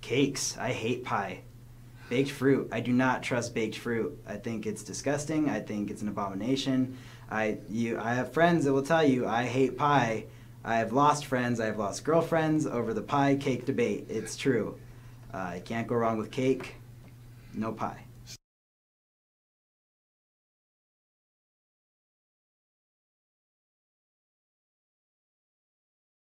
Cakes. I hate pie. Baked fruit. I do not trust baked fruit. I think it's disgusting. I think it's an abomination. I have friends that will tell you I hate pie. I have lost friends. I have lost girlfriends over the pie cake debate. It's true. You can't go wrong with cake. No pie.